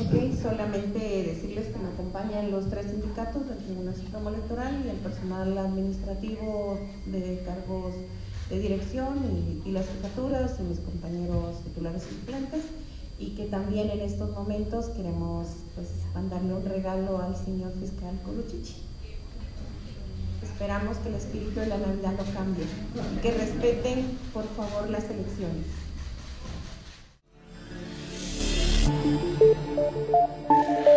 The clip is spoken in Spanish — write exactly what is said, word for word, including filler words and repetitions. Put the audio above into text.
Ok, solamente decirles que me acompañan los tres sindicatos del Tribunal Supremo Electoral y el personal administrativo de cargos de dirección y, y las jefaturas y mis compañeros titulares y suplentes, y que también en estos momentos queremos pues, mandarle un regalo al señor fiscal Coluchichi. Esperamos que el espíritu de la Navidad no cambie y que respeten, por favor, las elecciones. Thank you.